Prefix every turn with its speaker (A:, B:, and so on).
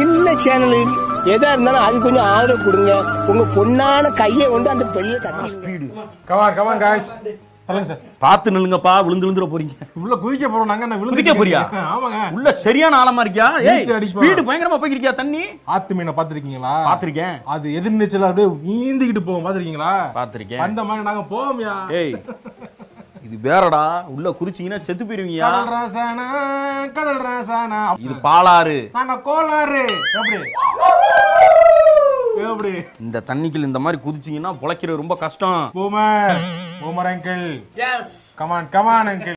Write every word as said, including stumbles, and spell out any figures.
A: சின்ன சேனல் எதா இருந்தாலும் அது கொஞ்சம் ஆதரவு கொடுங்க. உங்க பொண்ணான கையை வந்து அந்த பெரிய ஸ்பீடு.
B: Come on come on guys. சொல்லுங்க சார்.
C: பாத்து நில்லுங்கப்பா, விழுந்து விழுந்துற போறீங்க.
B: உள்ள குதிக்க போறோம் நாங்க. நான்
C: குதிக்க போறியா?
B: ஆமாங்க.
C: உள்ள சரியான ஆழமா இருக்கியா? ஏய் ஸ்பீடு பயங்கரமா போய்க்கிறியா தண்ணி?
B: ஆத்து மீனை பாத்திருக்கீங்களா?
C: பாத்திருக்கேன்.
B: அது எதிர்நீச்சல் அப்படியே நீந்திக்கிட்டு போகும், பாத்திருக்கீங்களா?
C: பாத்திருக்கேன்.
B: அந்த மாதிரி நாங்க போவோம்யா.
C: ஏய் இது வேறடா, உள்ள குதிச்சீங்கன்னா செத்து போயிருவீங்க.
B: கடல் ராசானா கடல் ராசானா.
C: இது பாலாறு,
B: நாங்க கோலாறு. எப்படி எப்படி
C: இந்த தண்ணிக்குள்ள இந்த மாதிரி குதிச்சீங்கன்னா பொழைக்கிறது ரொம்ப கஷ்டம்.
B: Boomer boomer uncle. Yes come on come on uncle.